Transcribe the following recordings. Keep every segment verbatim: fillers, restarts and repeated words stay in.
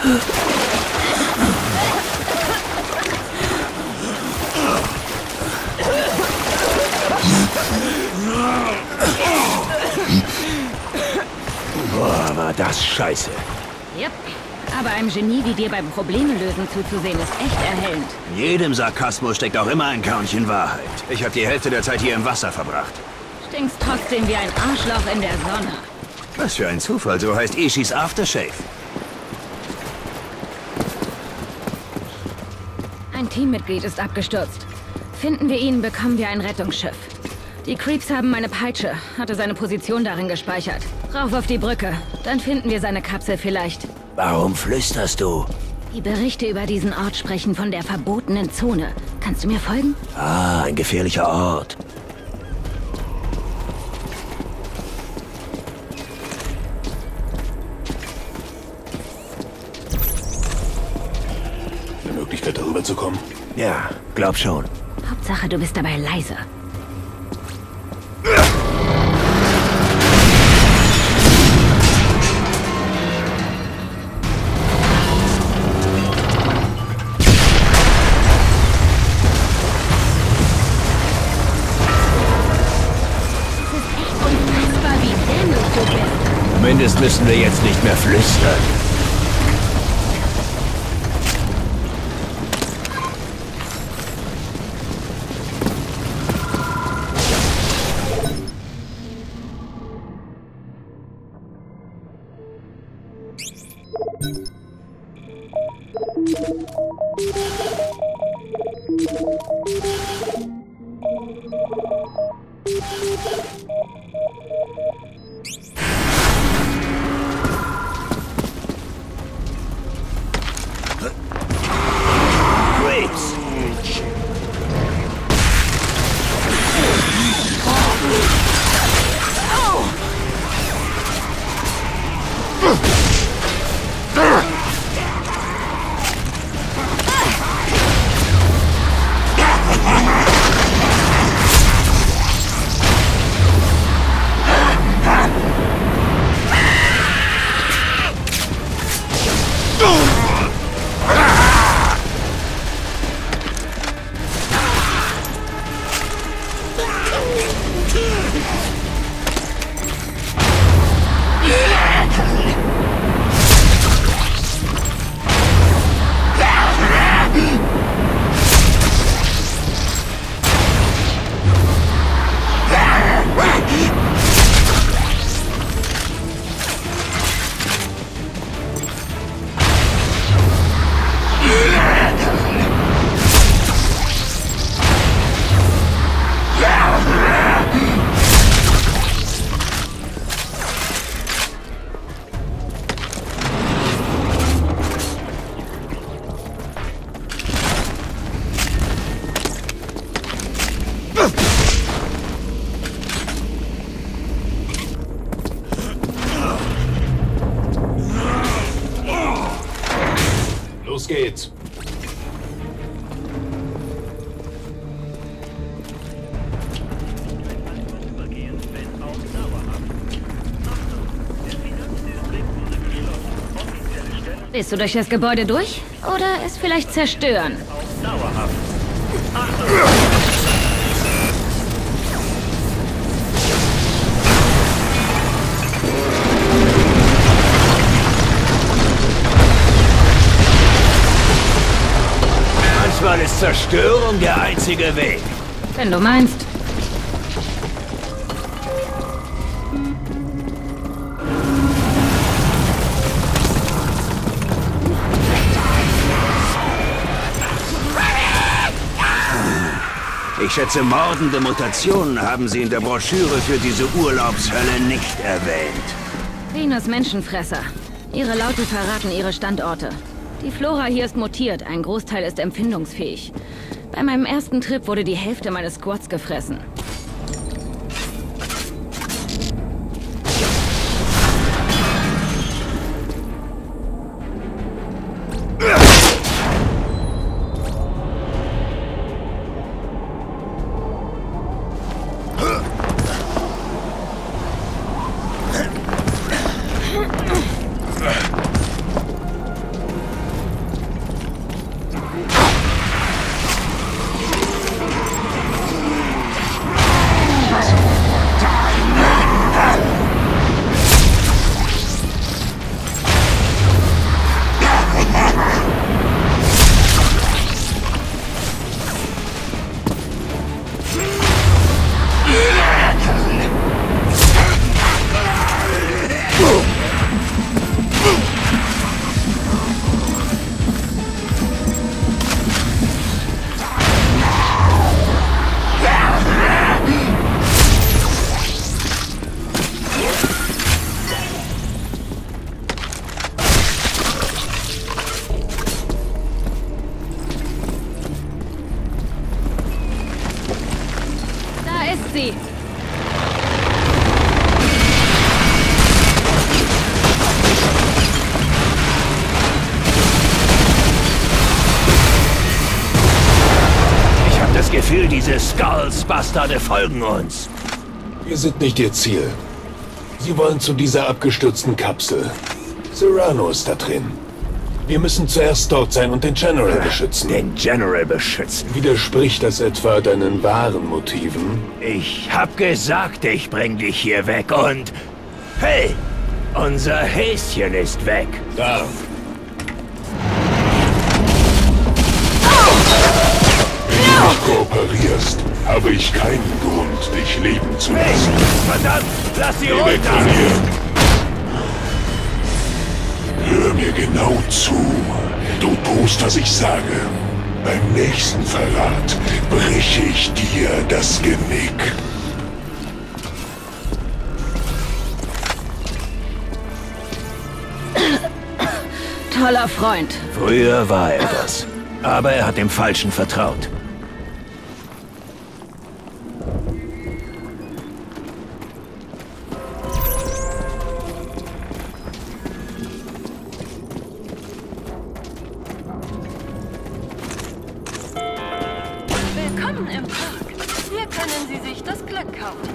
Boah, war das scheiße. Yep. Aber einem Genie wie dir beim Problemelösen zuzusehen, ist echt erhellend. In jedem Sarkasmus steckt auch immer ein Körnchen Wahrheit. Ich habe die Hälfte der Zeit hier im Wasser verbracht. Stinkst trotzdem wie ein Arschloch in der Sonne. Was für ein Zufall, so heißt Ishis Aftershave. Ein Teammitglied ist abgestürzt. Finden wir ihn, bekommen wir ein Rettungsschiff. Die Creeps haben meine Peitsche, hatte seine Position darin gespeichert. Rauf auf die Brücke, dann finden wir seine Kapsel vielleicht. Warum flüsterst du? Die Berichte über diesen Ort sprechen von der verbotenen Zone. Kannst du mir folgen? Ah, ein gefährlicher Ort. Eine Möglichkeit, darüber zu kommen? Ja, glaub schon. Hauptsache, du bist dabei leise. Zumindest müssen wir jetzt nicht mehr flüstern. Los geht's. Willst du durch das Gebäude durch? Oder es vielleicht zerstören? Dauerhaft. Manchmal ist Zerstörung der einzige Weg. Wenn du meinst. Ich schätze, mordende Mutationen haben Sie in der Broschüre für diese Urlaubshölle nicht erwähnt. Venus Menschenfresser. Ihre Laute verraten ihre Standorte. Die Flora hier ist mutiert, ein Großteil ist empfindungsfähig. Bei meinem ersten Trip wurde die Hälfte meines Squads gefressen. sie! Ich habe das Gefühl, diese Skulls-Bastarde folgen uns. Wir sind nicht ihr Ziel. Sie wollen zu dieser abgestürzten Kapsel. Serrano ist da drin. Wir müssen zuerst dort sein und den General beschützen. Den General beschützen? Widerspricht das etwa deinen wahren Motiven? Ich hab gesagt, ich bring dich hier weg und... Hey! Unser Häschen ist weg. Da. Wenn du kooperierst, habe ich keinen Grund, dich leben zu Hey! lassen. Verdammt! Lass sie Geh weg von runter! hier. Hör mir genau zu. Du tust, was ich sage. Beim nächsten Verrat breche ich dir das Genick. Toller Freund. Früher war er das. Aber er hat dem Falschen vertraut. Willkommen im Park. Hier können Sie sich das Glück kaufen.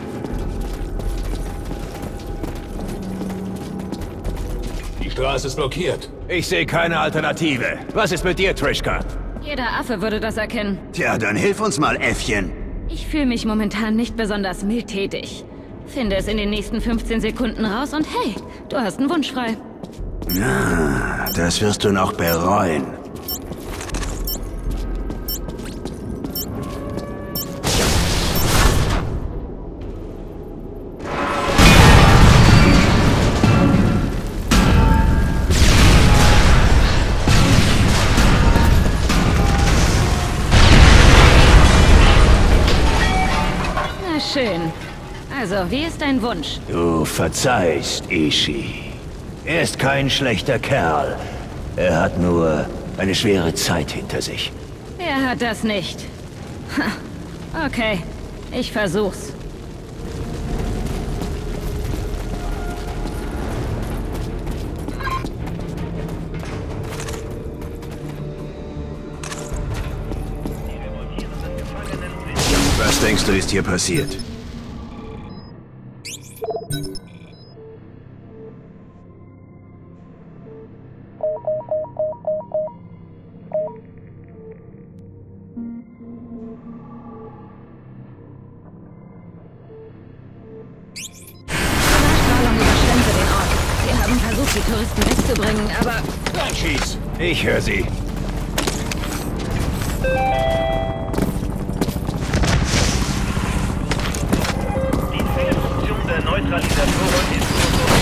Die Straße ist blockiert. Ich sehe keine Alternative. Was ist mit dir, Trishka? Jeder Affe würde das erkennen. Tja, dann hilf uns mal, Äffchen. Ich fühle mich momentan nicht besonders mildtätig. Finde es in den nächsten fünfzehn Sekunden raus und hey, du hast einen Wunsch frei. Na, das wirst du noch bereuen. Na schön. Also, wie ist dein Wunsch? Du verzeihst, Ishi. Er ist kein schlechter Kerl. Er hat nur eine schwere Zeit hinter sich. Wer hat das nicht? Ha. Okay, ich versuch's. Was denkst du, ist hier passiert? Strahlung überschwemmte den Ort. Wir haben versucht, die Touristen wegzubringen, aber... Schieß! Ich höre sie. Die Fehlfunktion der Neutralisatoren ist nur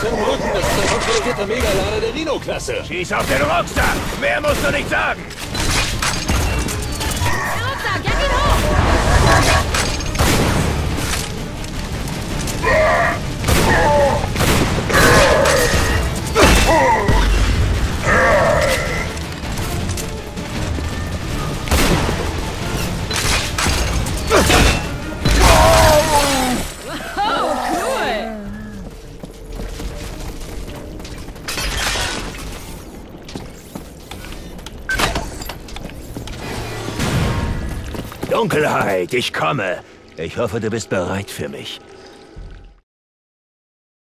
im Rücken, das ist ein kontrollierter Megalader der Rhino-Klasse. Schieß auf den Rucksack! Mehr musst du nicht sagen! Der Rucksack, jag ihn hoch! Dunkelheit, ich komme. Ich hoffe, du bist bereit für mich.